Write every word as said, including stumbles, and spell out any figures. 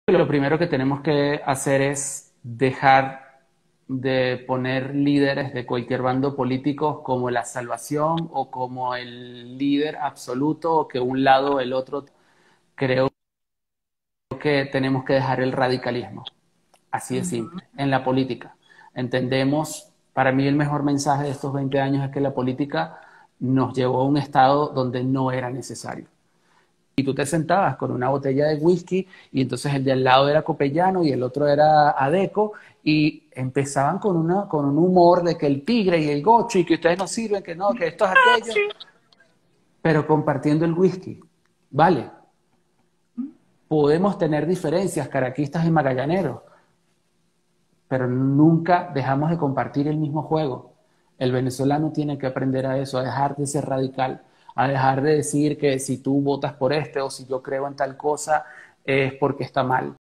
Lo primero que tenemos que hacer es dejar de poner líderes de cualquier bando político como la salvación o como el líder absoluto o que un lado o el otro. Creo que tenemos que dejar el radicalismo, así de Ujú. simple, en la política. Entendemos, para mí el mejor mensaje de estos veinte años es que la política nos llevó a un estado donde no era necesario. Y tú te sentabas con una botella de whisky y entonces el de al lado era Copellano y el otro era Adeco y empezaban con, una, con un humor de que el tigre y el gocho y que ustedes no sirven, que no, que esto es Ah, aquello, sí. pero compartiendo el whisky. Vale, podemos tener diferencias caraquistas y magallaneros, pero nunca dejamos de compartir el mismo juego. El venezolano tiene que aprender a eso, a dejar de ser radical, a dejar de decir que si tú votas por este o si yo creo en tal cosa es porque está mal.